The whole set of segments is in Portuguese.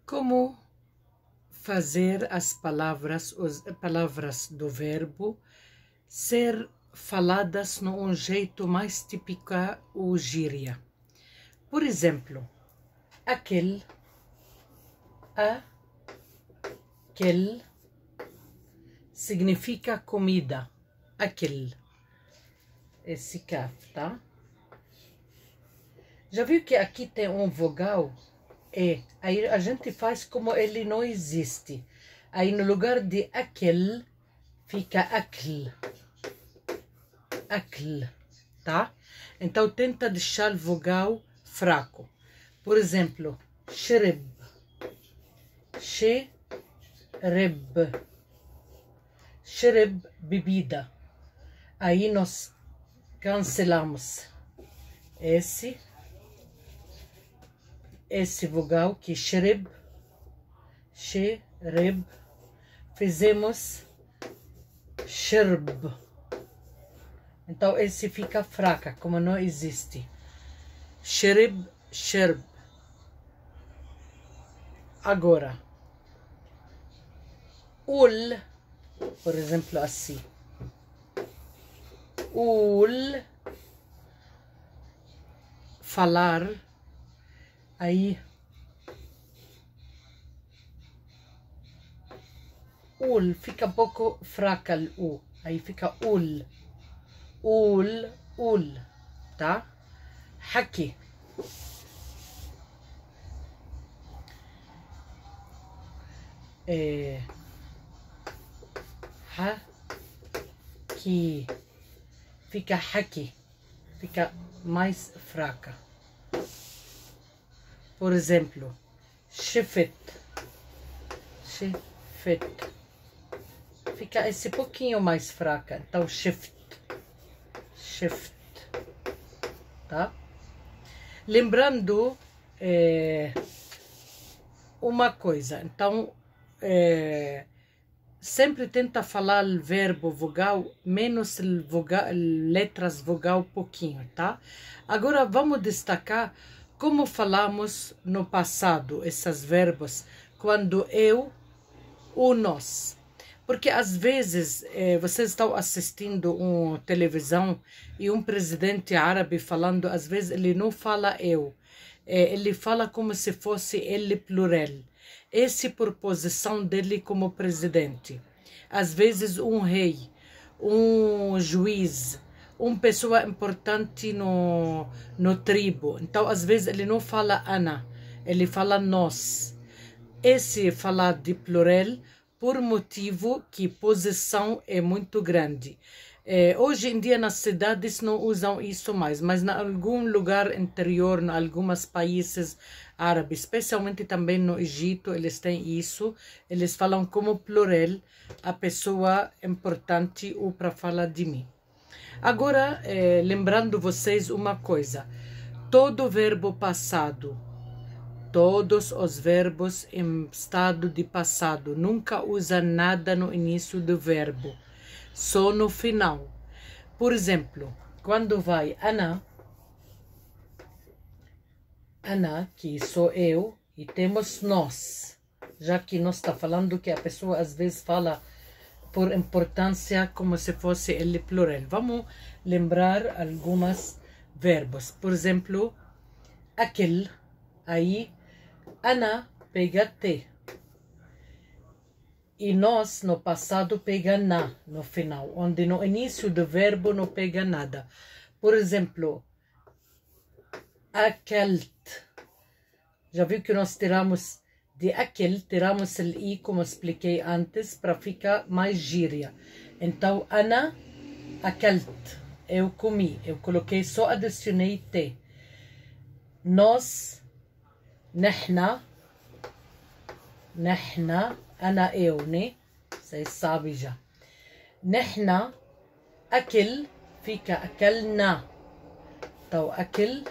Como fazer as palavras do verbo ser faladas num jeito mais típico ou gíria. Por exemplo, aquele, aquele significa comida. Aquele. Esse cá, tá? Já viu que aqui tem um vogal? Aí a gente faz como ele não existe. Aí no lugar de aquele, fica aquele. Aquele, tá? Então tenta deixar o vogal fraco. Por exemplo, xereb. Xereb. Xereb, bebida. Aí nós cancelamos esse vogal que xereb, fizemos xerb. Então esse fica fraca, como não existe. Xereb, xerb. Agora, ul, por exemplo, assim. Ul, falar. Aí, ul, fica um pouco fraca o U. Aí fica ul. Ul, tá? Haki. Haki. Fica haki. Fica mais fraca. Por exemplo, shifet. Fica esse pouquinho mais fraca. Então, shift. Tá? Lembrando uma coisa. Então, sempre tenta falar o verbo vogal menos letras vogal pouquinho, tá? Agora vamos destacar como falamos no passado esses verbos quando eu ou nós. Porque às vezes vocês estão assistindo uma televisão e um presidente árabe falando, às vezes ele não fala eu, ele fala como se fosse ele plural. Essa é a posição dele como presidente. Às vezes um rei, um juiz, uma pessoa importante no tribo. Então, às vezes, ele não fala ana, ele fala nós. Esse falar de plural por motivo que posição é muito grande. Hoje em dia, nas cidades, não usam isso mais, mas em algum lugar interior, em alguns países árabes, especialmente também no Egito, eles têm isso. Eles falam como plural a pessoa importante ou para falar de mim. Agora, lembrando vocês uma coisa, todo verbo passado, todos os verbos em estado de passado, nunca usa nada no início do verbo, só no final. Por exemplo, quando vai Ana, que sou eu, e temos nós, já que nós está falando que a pessoa às vezes fala por importância como se fosse ele plural. Vamos lembrar alguns verbos. Por exemplo, aquele, aí, ana pega te. E nós, no passado, pega na, no final, onde no início do verbo não pega nada. Por exemplo, akelt. Já viu que nós tiramos de aquele, tiramos o i, como expliquei antes, para ficar mais gíria. Então, ana akelt. Eu comi. Eu coloquei, só adicionei te. Nós, nehna, ana eu, né? Vocês sabem já. Nehna, aquele, fica akelna. Então, aquele,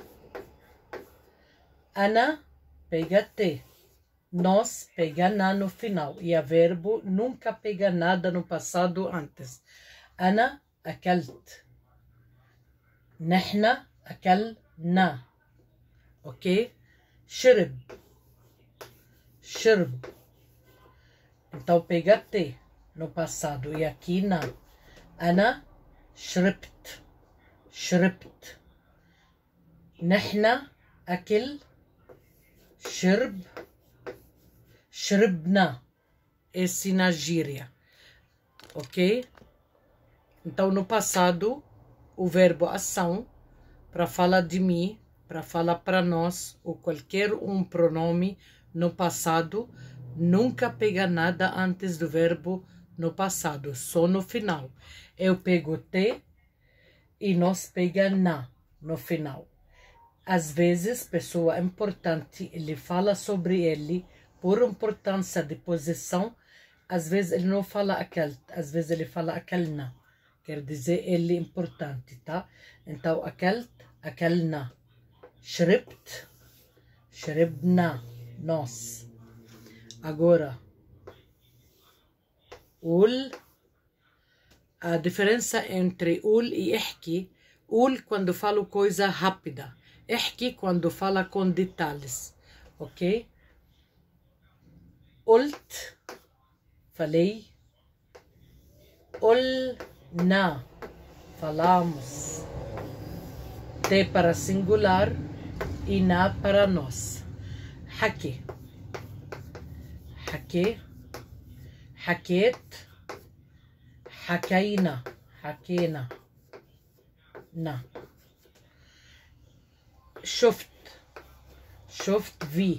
ana, pega te. Nós pega na no final. E a verbo nunca pega nada no passado antes. Ana akalt. Nehna akalna. Ok? Shirb. شرب. Então pega T no passado e aqui na. أنا شربت. شربت. نحنا أكل. شرب. شربنا. Esse na gíria. Ok? Então no passado, o verbo ação, para falar de mim, para falar para nós, ou qualquer pronome no passado, nunca pega nada antes do verbo no passado, só no final. Eu pego T e nós pega na no final. Às vezes, pessoa importante, ele fala sobre ele por importância de posição. Às vezes ele não fala aquele, às vezes ele fala aquelna. Quer dizer, ele é importante, tá? Então, aquelna. شربت. شربنا. Nós. Agora, قول. A diferença entre قول e احكي. قول quando falo coisa rápida. احكي quando fala com detalhes. Ok? قلت. Falei. قلنا. Falamos. T para singular e na para nós. حكي. حكي. حكيت. حكينا. حكينا. نا. شفت. شفت في.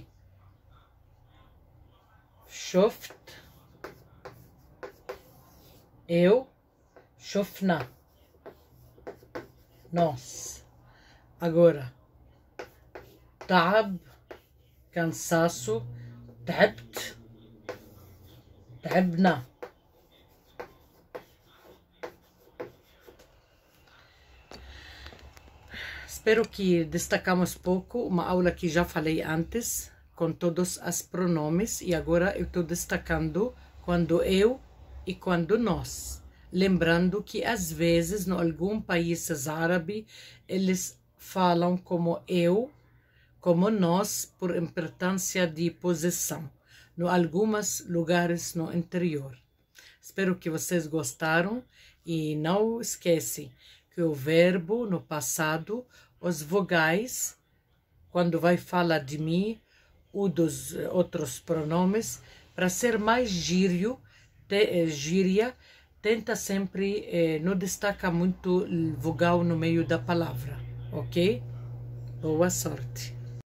شفت. Eu. شفنا. Nós. Agora. تعب. cansaço. تعبت. تعبنا. Espero que destacamos pouco uma aula que já falei antes, com todos os pronomes, e agora eu estou destacando quando eu e quando nós. Lembrando que às vezes, em alguns países árabes, eles falam como eu, como nós, por importância de posição, em alguns lugares no interior. Espero que vocês gostaram e não esquecem que o verbo no passado, os vogais, quando vai falar de mim ou dos outros pronomes, para ser mais gíria, tenta sempre, não destaca muito o vogal no meio da palavra, ok? Boa sorte!